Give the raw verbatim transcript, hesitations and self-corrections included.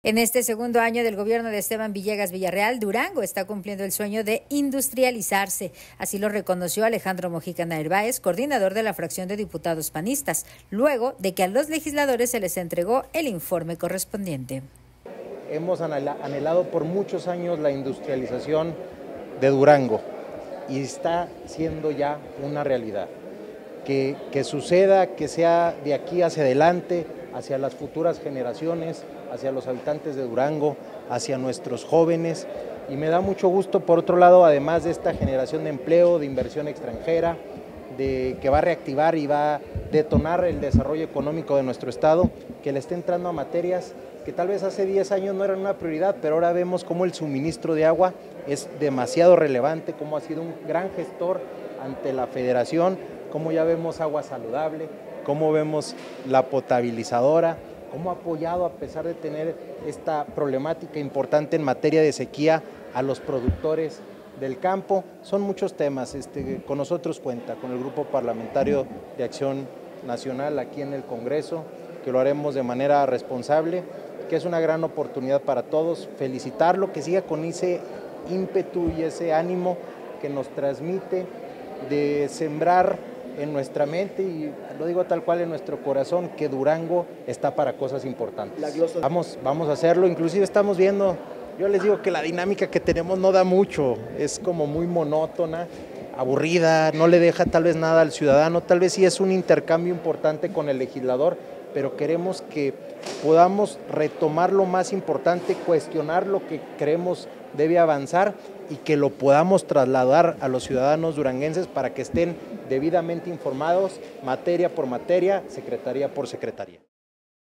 En este segundo año del gobierno de Esteban Villegas Villarreal, Durango está cumpliendo el sueño de industrializarse. Así lo reconoció Alejandro Mojica Narváez, coordinador de la fracción de diputados panistas, luego de que a los legisladores se les entregó el informe correspondiente. Hemos anhelado por muchos años la industrialización de Durango y está siendo ya una realidad. Que, que suceda, que sea de aquí hacia adelante, hacia las futuras generaciones, hacia los habitantes de Durango, hacia nuestros jóvenes. Y me da mucho gusto, por otro lado, además de esta generación de empleo, de inversión extranjera, de, que va a reactivar y va a detonar el desarrollo económico de nuestro estado, que le esté entrando a materias que tal vez hace diez años no eran una prioridad, pero ahora vemos cómo el suministro de agua es demasiado relevante, cómo ha sido un gran gestor ante la federación, cómo ya vemos agua saludable, cómo vemos la potabilizadora, cómo ha apoyado a pesar de tener esta problemática importante en materia de sequía a los productores del campo. Son muchos temas, este, con nosotros cuenta, con el Grupo Parlamentario de Acción Nacional aquí en el Congreso, que lo haremos de manera responsable, que es una gran oportunidad para todos, felicitarlo, que siga con ese ímpetu y ese ánimo que nos transmite de sembrar en nuestra mente, y lo digo tal cual, en nuestro corazón, que Durango está para cosas importantes. Vamos, vamos a hacerlo, inclusive estamos viendo, yo les digo que la dinámica que tenemos no da mucho, es como muy monótona, aburrida, no le deja tal vez nada al ciudadano, tal vez sí es un intercambio importante con el legislador, pero queremos que podamos retomar lo más importante, cuestionar lo que creemos debe avanzar y que lo podamos trasladar a los ciudadanos duranguenses para que estén debidamente informados, materia por materia, secretaría por secretaría.